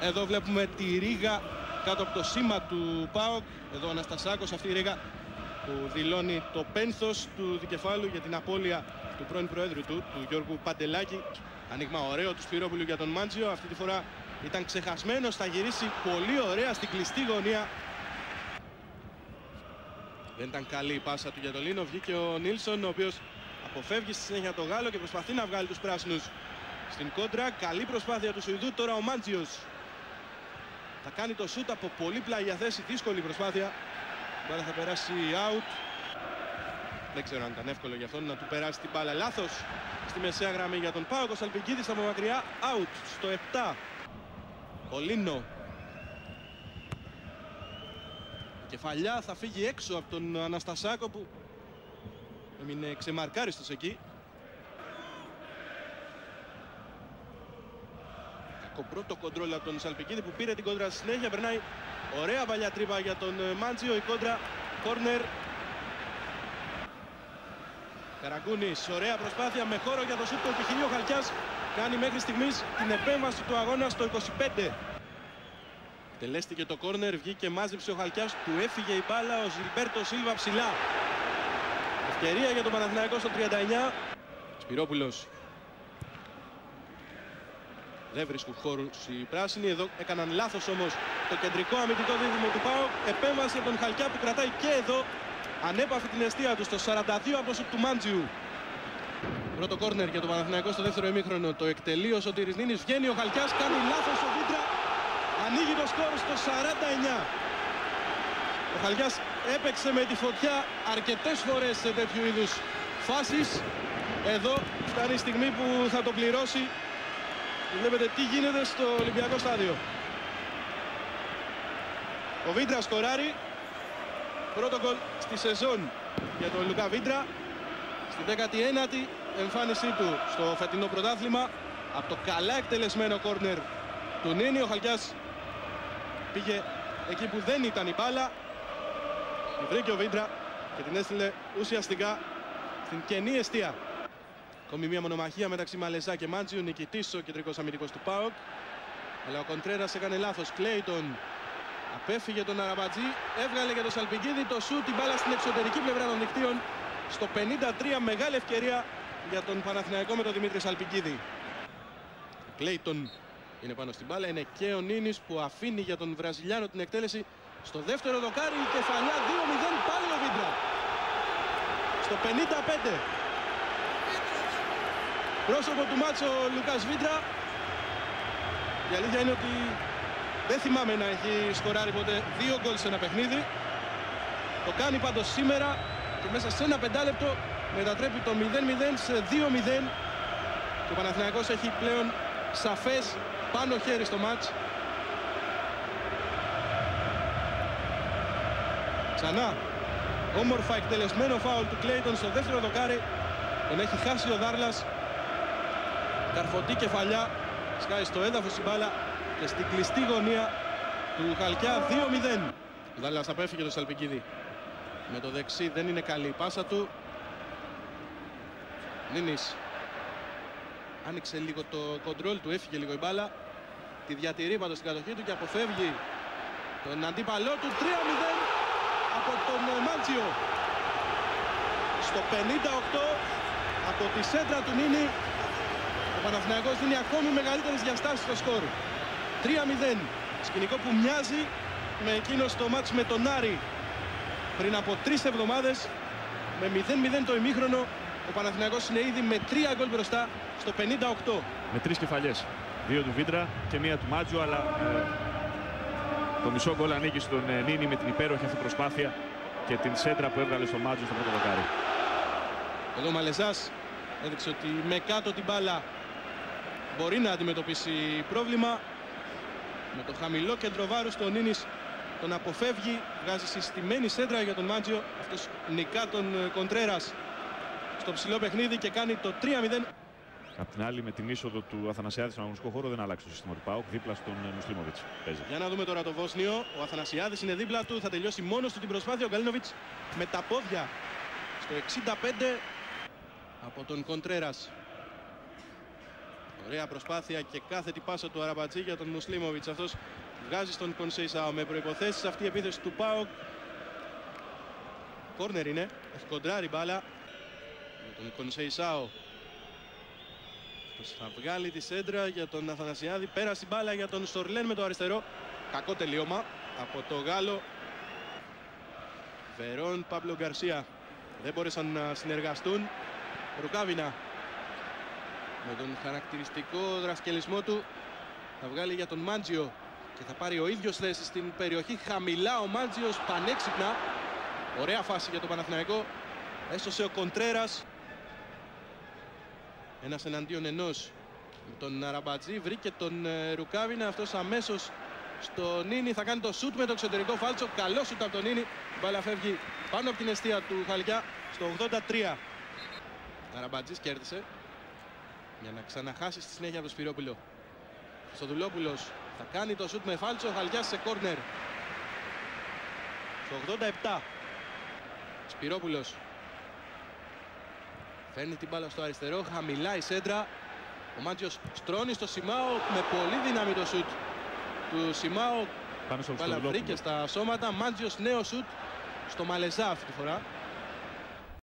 Εδώ βλέπουμε τη ρίγα κάτω από το σήμα του ΠΑΟΚ. Εδώ ο Αναστασάκος, αυτή η ρίγα που δηλώνει το πένθος του δικεφάλου για την απώλεια του πρώην προέδρου του Γιώργου Παντελάκη. Ανοίγμα ωραίο του Σπυρόπουλου για τον Μάντζιο. Αυτή τη φορά ήταν ξεχασμένος, θα γυρίσει πολύ ωραία στην κλειστή γωνία. Δεν ήταν καλή η πάσα του για τον Λίνο. Βγήκε ο Νίλσον, ο οποίος αποφεύγει στη συνέχεια το Γάλλο και προσπαθεί να βγάλει τους πράσινους στην κόντρα. Καλή προσπάθεια του Σουηδού. Τώρα ο Μάντζιος θα κάνει το σούτ από πολύ πλάγια θέση. Δύσκολη προσπάθεια. Μπάλα θα περάσει out. Δεν ξέρω αν ήταν εύκολο για αυτόν να του περάσει την μπάλα. Λάθος στη μεσαία γραμμή για τον ΠΑΟΚ. Ο Σαλπικίδης από μακριά. Out στο 7. Ο Λίνο. Η κεφαλιά θα φύγει έξω από τον Αναστασάκο που έμεινε ξεμαρκάριστος εκεί. Κακό πρώτο κοντρόλ από τον Σαλπικίδη που πήρε την κόντρα στη συνέχεια. Περνάει ωραία παλιά τρύπα για τον Μάντζιο. Η κόντρα κόρνερ. Καραγκούνης, ωραία προσπάθεια με χώρο για το σούτ. Το επιχειρεί ο Χαλκιάς. Κάνει μέχρι στιγμής την επέμβαση του αγώνα στο 25. Τελέστηκε το κόρνερ, βγήκε, μάζεψε ο Χαλκιάς. Του έφυγε η μπάλα, ο Ζιλμπέρτο Σίλβα ψηλά. Ευκαιρία για τον Παναθηναϊκό στο 39. Σπυρόπουλος. Δεν βρίσκουν χώρους οι πράσινοι. Εδώ έκαναν λάθος όμως το κεντρικό αμυντικό δίδυμο του ΠΑΟΚ. Επέμβαση από τον Χαλκιά που κρατάει και εδώ ανέπαφη την αιστεία του στο 42 από το σουτ του Μάντζιου. Πρώτο κόρνερ για τον Παναθηναϊκό στο δεύτερο ημίχρονο. Το εκτελεί ο Σωτήρης Νίνης. Βγαίνει ο Χαλκιάς, κάνει λάθος ο Βίντρα. Ανοίγει το σκορ στο 49. Ο Χαλκιάς έπαιξε με τη φωτιά αρκετές φορές σε τέτοιου είδους φάσεις. Εδώ φτάνει η στιγμή που θα το πληρώσει. Βλέπετε τι γίνεται στο Ολυμπιακό στάδιο. Ο Βίντρα σκοράρει. Πρώτο γκολ στη σεζόν για τον Λουκά Βίντρα. Στην 19η εμφάνισή του στο φετινό πρωτάθλημα. Από το καλά εκτελεσμένο κόρνερ του Νίνη. Ο Χαλκιάς πήγε εκεί που δεν ήταν η μπάλα. Τη βρήκε ο Βίντρα και την έστειλε ουσιαστικά στην κενή εστία. Ακόμη μια μονομαχία μεταξύ Μαλεζά και Μάντζιου. Νικητής ο κεντρικός αμυντικός του ΠΑΟΚ. Αλλά ο Κοντρέρας έκανε λάθος. Κλέιτον απέφυγε τον Αραμπατζή. Έβγαλε για τον Σαλπικίδη το σούτ. Την μπάλα στην εξωτερική πλευρά των δικτύων. Στο 53 μεγάλη ευκαιρία για τον Παναθηναϊκό με τον Δημήτρη Σαλπικίδη. Κλέιτον είναι πάνω στην μπάλα. Είναι και ο Νίνης που αφήνει για τον Βραζιλιάνο την εκτέλεση. Στο δεύτερο δοκάρι η κεφαλιά 2-0 πάλι ο Βίντρα. Στο 55. Πρόσωπο του μάτσο ο Λουκάς Βίντρα. Η αλήθεια είναι ότι δεν θυμάμαι να έχει σκοράρει ποτέ 2 γκολ σε ένα παιχνίδι. Το κάνει πάντως σήμερα και μέσα σε ένα πεντάλεπτο μετατρέπει το 0-0 σε 2-0. Και ο Παναθηναϊκός έχει πλέον σαφές πάνω χέρι στο μάτς. Ξανά όμορφα εκτελεσμένο φάουλ του Κλέιτον στο δεύτερο δοκάρι. Τον έχει χάσει ο Δάρλας. Καρφωτή κεφαλιά. Σκάει στο έδαφος η μπάλα και στην κλειστή γωνία του Χαλκιά 2-0. Ο Δάρλας απέφυγε το Σαλπικίδη. Με το δεξί δεν είναι καλή η πάσα του. Νίνης άνοιξε λίγο το κοντρόλ του, έφυγε λίγο η μπάλα. Τη διατηρεί πάντως στην κατοχή του και αποφεύγει τον αντίπαλό του. 3-0 από τον Μάντζιο. Στο 58 από τη σέντρα του Νίνη ο Παναθηναϊκός δίνει ακόμη μεγαλύτερες διαστάσεις στο σκορ. 3-0. Σκηνικό που μοιάζει με εκείνο στο μάτς με τον Άρη πριν από 3 εβδομάδες. Με 0-0 το ημίχρονο ο Παναθηναϊκός είναι ήδη με 3 γκολ μπροστά στο 58. Με 3 κεφαλιές. 2 του Βίντρα και 1 του Μάτζιο, αλλά το μισό γκολ ανήκει στον Νίνη με την υπέροχη αυτή προσπάθεια και την σέντρα που έβγαλε στο Μάτζιο στο πρώτο δοκάρι. Εδώ ο Μαλεζάς έδειξε ότι με κάτω την μπάλα μπορεί να αντιμετωπίσει πρόβλημα. Με το χαμηλό κέντρο βάρους τον Νίνης τον αποφεύγει, βγάζει συστημένη σέντρα για τον Μάντζιο. Αυτός νικά τον Κοντρέρας στο ψηλό παιχνίδι και κάνει το 3-0. Απ' την άλλη, με την είσοδο του Αθανασιάδη στον αγωνιστικό χώρο δεν άλλαξε το σύστημα του ΠΑΟΚ. Δίπλα στον Μουσλίμοβιτς παίζει. Για να δούμε τώρα το Βόσνιο. Ο Αθανασιάδης είναι δίπλα του. Θα τελειώσει μόνος του την προσπάθεια. Ο Γκαλίνοβιτς με τα πόδια στο 65 από τον Κοντρέρας. Ωραία προσπάθεια και κάθετη πάσα του Αραμπατζή για τον Μουσλίμοβιτς. Αυτός βγάζει στον Κονσέισαο με προϋποθέσεις αυτή η επίθεση του ΠΑΟΚ. Κόρνερ είναι, έχει κοντράρει μπάλα με τον Κονσέισαο. Θα βγάλει τη σέντρα για τον Αθανασιάδη. Πέρασε η μπάλα για τον Στορλέν με το αριστερό. Κακό τελείωμα από το Γάλλο. Βερόν, Παύλο Γκαρσία δεν μπόρεσαν να συνεργαστούν. Ρουκάβινα με τον χαρακτηριστικό δρασκελισμό του θα βγάλει για τον Μάντζιο και θα πάρει ο ίδιος θέση στην περιοχή. Χαμηλά ο Μάντζιος, πανέξυπνα. Ωραία φάση για τον Παναθηναϊκό. Έσωσε ο Κοντρέρας. Ένας εναντίον ενός με τον Αραμπατζή. Βρήκε τον Ρουκάβινα. Αυτός αμέσως στο Νίνι θα κάνει το σούτ με το εξωτερικό φάλτσο. Καλό σούτ από τον Νίνι. Μπάλα φεύγει πάνω από την εστία του Χαλκιά στο 83. Αραμπατζής κέρδισε για να ξαναχάσει στη συνέχεια από τον Σπυρόπουλο. Χρυστοδουλόπουλος θα κάνει το σούτ με φάλτσο. Χαλκιάς σε κόρνερ στο 87. Σπυρόπουλος φέρνει την μπάλα στο αριστερό. Χαμηλά η σέντρα. Ο Μάντζιος στρώνει στο Σιμάο με πολύ δύναμη το σούτ του Σιμάο. Μπάλα βρήκε στα σώματα. Μάντζιος νέο σούτ στο Μαλεζά αυτή τη φορά.